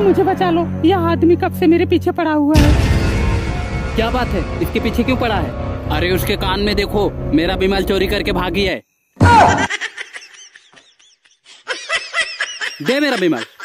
मुझे बचा लो, यह आदमी कब से मेरे पीछे पड़ा हुआ है। क्या बात है, इसके पीछे क्यों पड़ा है? अरे उसके कान में देखो, मेरा बिमल चोरी करके भागी है। दे मेरा बिमल।